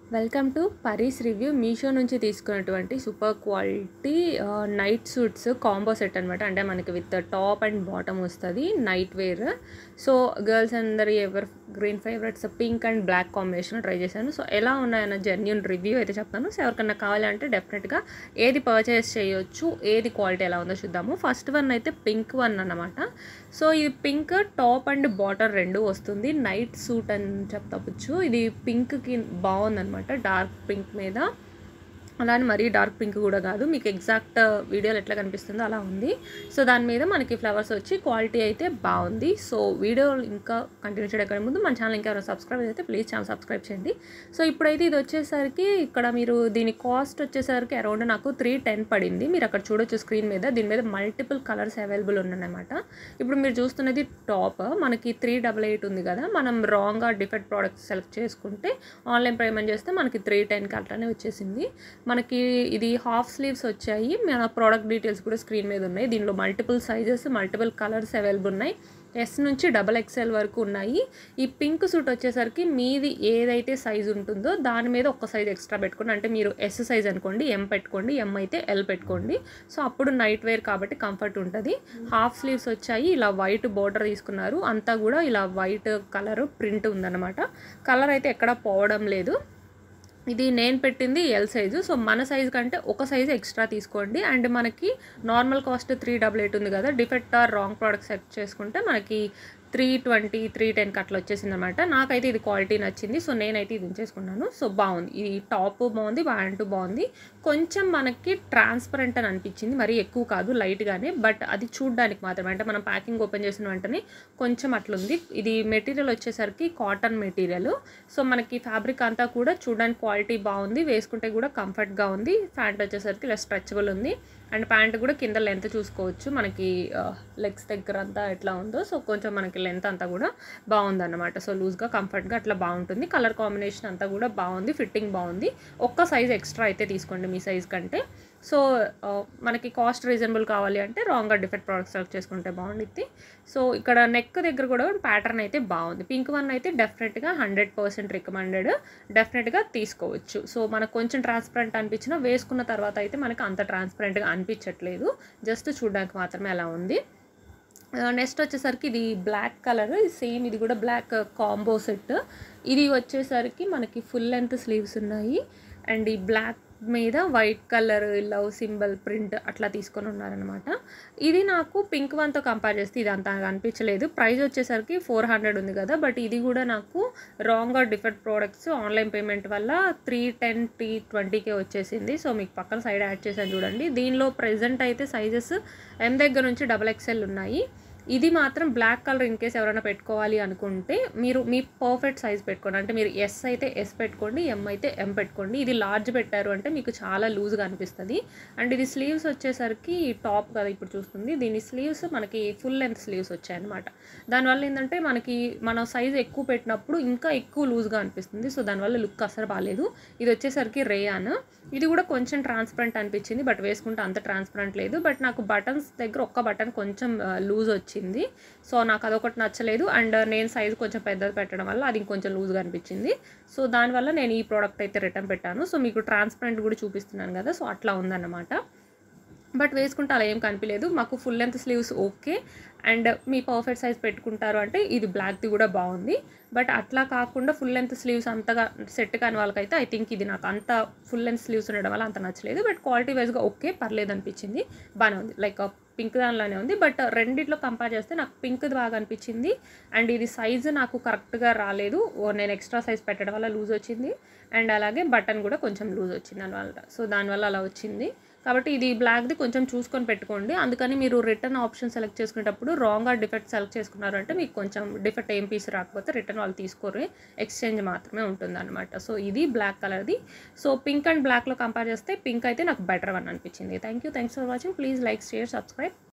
Welcome to Pari's review. Meesho నుంచి తీసుకున్నటువంటి super quality night suits combo set అనమాట. అంటే మనకి విత్ టాప్ అండ్ బాటమ్ వస్తుంది, నైట్ వేర్. సో గర్ల్స్ అందరి evergreen favourites pink and black combination try చేశాను. So ఎలా ఉన్నాయన్న జెన్యూన్ రివ్యూ అయితే చెప్తాను. సో ఎవరికన్నా కావాలంటే డెఫినెట్గా ఏది పర్చేస్ చేయొచ్చు, ఏది క్వాలిటీ ఎలా ఉందో చూద్దాము. ఫస్ట్ వన్ అయితే పింక్ వన్ అన్నమాట. సో ఇది పింక్ టాప్ అండ్ బాటమ్ రెండు వస్తుంది, నైట్ సూట్ అని చెప్పవచ్చు. ఇది పింక్కి బాగుందన్నమాట, డార్క్ పింక్ మీద. అలానే మరీ డార్క్ పింక్ కూడా కాదు, మీకు ఎగ్జాక్ట్ వీడియోలో ఎట్లా కనిపిస్తుందో అలా ఉంది. సో దాని మీద మనకి ఫ్లవర్స్ వచ్చి క్వాలిటీ అయితే బాగుంది. సో వీడియో ఇంకా కంటిన్యూ చేయడం ముందు మన ఛానల్ ఇంకా ఎవరైనా సబ్స్క్రైబ్ అయితే ప్లీజ్ ఛానల్ సబ్స్క్రైబ్ చేయండి. సో ఇప్పుడైతే ఇది వచ్చేసరికి ఇక్కడ మీరు దీని కాస్ట్ వచ్చేసరికి అరౌండ్ నాకు 310 పడింది. మీరు అక్కడ చూడొచ్చు స్క్రీన్ మీద. దీని మీద మల్టిపుల్ కలర్స్ అవైలబుల్ ఉన్నాయన్నమాట. ఇప్పుడు మీరు చూస్తున్నది టాప్, మనకి 388 ఉంది కదా. మనం రాంగ్గా డిఫెక్ట్ ప్రోడక్ట్స్ సెలెక్ట్ చేసుకుంటే ఆన్లైన్ పేమెంట్ చేస్తే మనకి 310కి అట్లానే వచ్చేసింది. మనకి ఇది హాఫ్ స్లీవ్స్ వచ్చాయి. మన ప్రోడక్ట్ డీటెయిల్స్ కూడా స్క్రీన్ మీద ఉన్నాయి. దీనిలో multiple sizes, multiple colours available ఉన్నాయి. ఎస్ నుంచి XXL వరకు ఉన్నాయి. ఈ పింక్ సూట్ వచ్చేసరికి మీది ఏదైతే సైజు ఉంటుందో దాని మీద ఒక సైజ్ ఎక్స్ట్రా పెట్టుకోండి. అంటే మీరు ఎస్ సైజ్ అనుకోండి, ఎం పెట్టుకోండి, ఎం అయితే ఎల్ పెట్టుకోండి. సో అప్పుడు నైట్ వేర్ కాబట్టి కంఫర్ట్ ఉంటుంది. హాఫ్ స్లీవ్స్ వచ్చాయి. ఇలా వైట్ బోర్డర్ తీసుకున్నారు, అంతా కూడా ఇలా వైట్ కలర్ ప్రింట్ ఉందన్నమాట. కలర్ అయితే ఎక్కడా పోవడం లేదు. ఇది నేను పెట్టింది ఎల్ సైజు. సో మన సైజు కంటే ఒక సైజు ఎక్స్ట్రా తీసుకోండి. అండ్ మనకి నార్మల్ కాస్ట్ 388 ఉంది కదా, defect or wrong product select చేసుకుంటే మనకి 320, 310కి అట్లా వచ్చేసింది అనమాట. నాకైతే ఇది క్వాలిటీ నచ్చింది, సో నేనైతే ఇది ఉంచేసుకున్నాను. సో బాగుంది, ఇది టాప్ బాగుంది, ప్యాంటు బాగుంది. కొంచెం మనకి ట్రాన్స్పరెంట్ అని అనిపించింది, మరీ ఎక్కువ కాదు, లైట్గానే. బట్ అది చూడడానికి మాత్రమే, అంటే మనం ప్యాకింగ్ ఓపెన్ చేసిన వెంటనే కొంచెం అట్లుంది. ఇది మెటీరియల్ వచ్చేసరికి కాటన్ మెటీరియల్. సో మనకి ఫ్యాబ్రిక్ అంతా కూడా చూడడానికి క్వాలిటీ బాగుంది, వేసుకుంటే కూడా కంఫర్ట్గా ఉంది. ప్యాంట్ వచ్చేసరికి ఇలా స్ట్రెచబుల్ ఉంది. అండ్ ప్యాంట్ కూడా కింద లెంత్ చూసుకోవచ్చు, మనకి లెగ్స్ దగ్గర అంతా ఎట్లా ఉందో. సో కొంచెం మనకి లెంత్ అంతా కూడా బాగుందన్నమాట. సో లూజ్గా కంఫర్ట్గా అట్లా బాగుంటుంది. కలర్ కాంబినేషన్ అంతా కూడా బాగుంది, ఫిట్టింగ్ బాగుంది. ఒక్క సైజ్ ఎక్స్ట్రా అయితే తీసుకోండి మీ సైజ్ కంటే. సో మనకి కాస్ట్ రీజనబుల్ కావాలి అంటే రాంగ్గా డిఫెక్ట్ ప్రోడక్ట్స్ సెలెక్ట్ చేసుకుంటే బాగుండిద్ది. సో ఇక్కడ నెక్ దగ్గర కూడా ప్యాటర్న్ అయితే బాగుంది. పింక్ వన్ అయితే డెఫినెట్గా 100% రికమెండెడ్, డెఫినెట్గా తీసుకోవచ్చు. సో మనకు కొంచెం ట్రాన్స్పరెంట్ అనిపించినా వేసుకున్న తర్వాత అయితే మనకి అంత ట్రాన్స్పరెంట్గా అనిపించట్లేదు, జస్ట్ చూడడానికి మాత్రమే అలా ఉంది. నెక్స్ట్ వచ్చేసరికి ఇది బ్లాక్ కలర్, సేమ్ ఇది కూడా బ్లాక్ కాంబో సెట్. ఇది వచ్చేసరికి మనకి ఫుల్ లెంత్ స్లీవ్స్ ఉన్నాయి. అండ్ ఈ బ్లాక్ మీద white colour love symbol print అట్లా తీసుకొని ఉన్నారనమాట. ఇది నాకు పింక్ వన్తో కంపేర్ చేస్తే ఇది అంత అనిపించలేదు. ప్రైస్ వచ్చేసరికి 400 ఉంది కదా, బట్ ఇది కూడా నాకు రాంగ్గా డిఫెక్ట్ ప్రోడక్ట్స్ ఆన్లైన్ పేమెంట్ వల్ల 310, 320కే వచ్చేసింది. సో మీకు పక్కన సైడ్ యాడ్ చేశాను చూడండి. దీనిలో ప్రెజెంట్ అయితే సైజెస్ ఎం దగ్గర నుంచి XXL ఉన్నాయి. ఇది మాత్రం బ్లాక్ కలర్ ఇన్ కేస్ ఎవరైనా పెట్టుకోవాలి అనుకుంటే మీరు మీ పర్ఫెక్ట్ సైజ్ పెట్టుకోండి. అంటే మీరు ఎస్ అయితే ఎస్ పెట్టుకోండి, ఎం అయితే ఎం పెట్టుకోండి. ఇది లార్జ్ పెట్టారు అంటే మీకు చాలా లూజ్గా అనిపిస్తుంది. అండ్ ఇది స్లీవ్స్ వచ్చేసరికి టాప్ కదా ఇప్పుడు చూస్తుంది, దీని స్లీవ్స్ మనకి ఫుల్ లెంత్ స్లీవ్స్ వచ్చాయన్నమాట. దానివల్ల ఏంటంటే మనకి మన సైజ్ ఎక్కువ పెట్టినప్పుడు ఇంకా ఎక్కువ లూజ్గా అనిపిస్తుంది. సో దానివల్ల లుక్ అసలు బాగాలేదు. ఇది వచ్చేసరికి రేయాన్. ఇది కూడా కొంచెం ట్రాన్స్పరెంట్ అనిపించింది, బట్ వేసుకుంటే అంత ట్రాన్స్పరెంట్ లేదు. బట్ నాకు బటన్స్ దగ్గర ఒక్క బటన్ కొంచెం లూజ్ వచ్చింది. సో నాకు అదొకటి నచ్చలేదు. అండ్ నేను సైజు కొంచెం పెద్దది పెట్టడం వల్ల అది ఇంకొంచెం లూజ్గా అనిపించింది. సో దానివల్ల నేను ఈ ప్రోడక్ట్ అయితే రిటర్న్ పెట్టాను. సో మీకు ట్రాన్స్పరెంట్ కూడా చూపిస్తున్నాను కదా, సో అట్లా ఉందన్నమాట. బట్ వేసుకుంటే అలా ఏం కనిపించలేదు. మాకు full length sleeves okay, and మీ పర్ఫెక్ట్ సైజ్ పెట్టుకుంటారు అంటే ఇది బ్లాక్ది కూడా బాగుంది. బట్ అట్లా కాకుండా ఫుల్ లెంత్ స్లీవ్స్ అంతగా సెట్ కాని వాళ్ళకైతే ఐ థింక్ ఇది నాకు అంత ఫుల్ లెంత్ స్లీవ్స్ ఉండడం వల్ల అంత నచ్చలేదు. బట్ క్వాలిటీ వైజ్గా ఓకే, పర్లేదు అనిపించింది, బాగానే ఉంది. లైక్ పింక్ దానిలోనే ఉంది. బట్ రెండిట్లో కంపేర్ చేస్తే నాకు పింక్ది బాగా అనిపించింది. అండ్ ఇది సైజు నాకు కరెక్ట్గా రాలేదు, నేను ఎక్స్ట్రా సైజ్ పెట్టడం వల్ల లూజ్ వచ్చింది. అండ్ అలాగే బటన్ కూడా కొంచెం లూజ్ వచ్చింది దానివల్ల. సో దానివల్ల అలా వచ్చింది. కాబట్టి ఇది బ్లాక్ది కొంచెం చూసుకొని పెట్టుకోండి. అందుకని మీరు రిటర్న్ ఆప్షన్ సెలెక్ట్ చేసుకునేటప్పుడు రాంగ్గా డిఫెక్ట్ సెలెక్ట్ చేసుకున్నారంటే మీకు కొంచెం డిఫెక్ట్ ఏం పీస్ రాకపోతే రిటర్న్ వాళ్ళు తీసుకోరు, ఎక్స్చేంజ్ మాత్రమే ఉంటుంది అనమాట. సో ఇది బ్లాక్ కలర్ది. సో పింక్ అండ్ బ్లాక్లో కంపేర్ చేస్తే పింక్ అయితే నాకు బెటర్ వన్ అనిపించింది. Thanks for watching. Please like, share, subscribe.